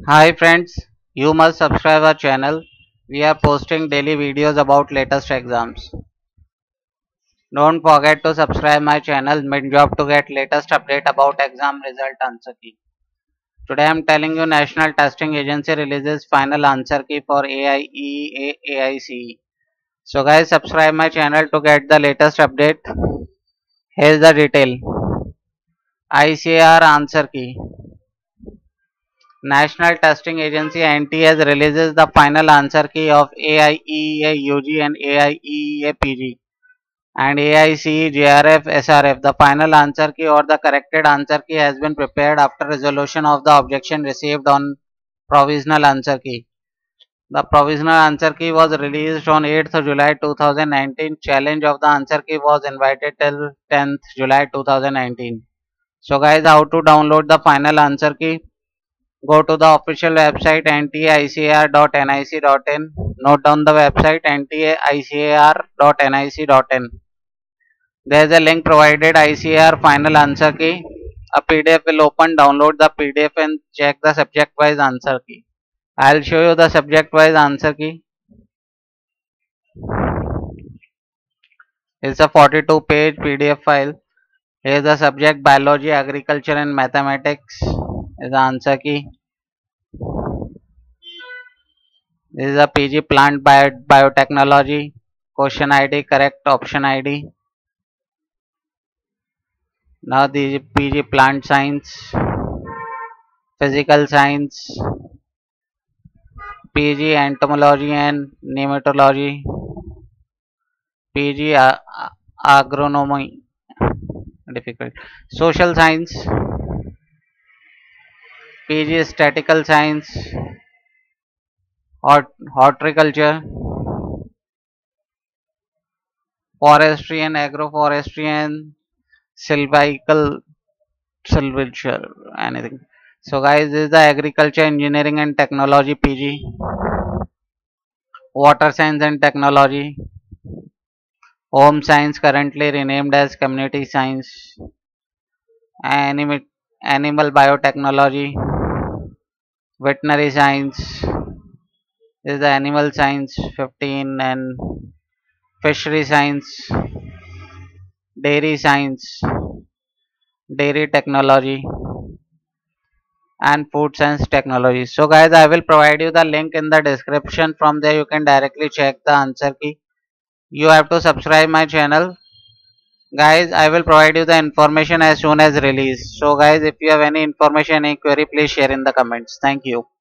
Hi friends, you must subscribe our channel. We are posting daily videos about latest exams. Don't forget to subscribe my channel Midjob to get latest update about exam result answer key. Today I am telling you National Testing Agency releases final answer key for AIE AICE. So guys, subscribe my channel to get the latest update. Here's the detail. ICAR answer key. National Testing Agency (NTS) releases the final answer key of AIEA UG and AIEA PG and AICE JRF SRF. The final answer key or the corrected answer key has been prepared after resolution of the objection received on provisional answer key. The provisional answer key was released on 8th July 2019. Challenge of the answer key was invited till 10th July 2019. So guys, how to download the final answer key? Go to the official website ntacr.nic.in. Note down the website ntacr.nic.in. There is a link provided ICAR final answer key. A PDF will open. Download the PDF and check the subject wise answer key. I'll show you the subject wise answer key. It's a 42-page PDF file. Here is the subject biology, agriculture and mathematics is the answer key. This is a PG plant biotechnology. Question ID, correct option ID. Now the PG plant science, physical science, PG entomology and nematology, PG agronomy, difficult, social science, PG statistical science, horticulture, forestry and agroforestry and silviculture, anything. So guys, this is the agriculture, engineering and technology PG, water science and technology, home science currently renamed as community science, animal biotechnology, veterinary science, this is the animal science 15, and fishery science, dairy science, dairy technology and food science technology. So guys, I will provide you the link in the description. From there you can directly check the answer key. You have to subscribe my channel. Guys, I will provide you the information as soon as released. So guys, if you have any information, any query, please share in the comments. Thank you.